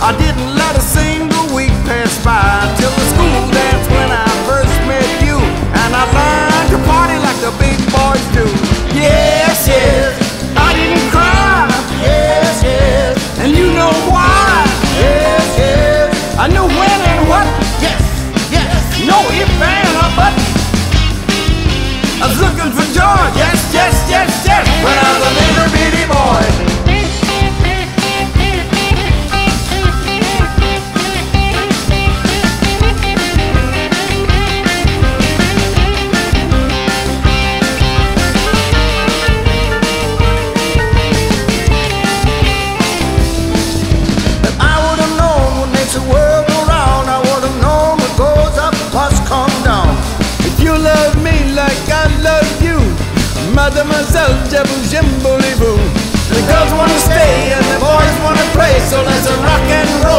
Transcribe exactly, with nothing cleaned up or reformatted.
I didn't let a single week pass by till the school dance when I first met you, and I learned to party like the big boys do. Yes, yes, I didn't cry. Yes, yes, and you know why. Yes, yes, I knew when and what. Yes, yes, no if and a but. I was looking for joy. Yes, yes, yes, yes, when I was a little bitty boy. Mademoiselle Jaboo Jimbo Lee Boo. The girls wanna stay and the boys wanna play, so let's rock and roll.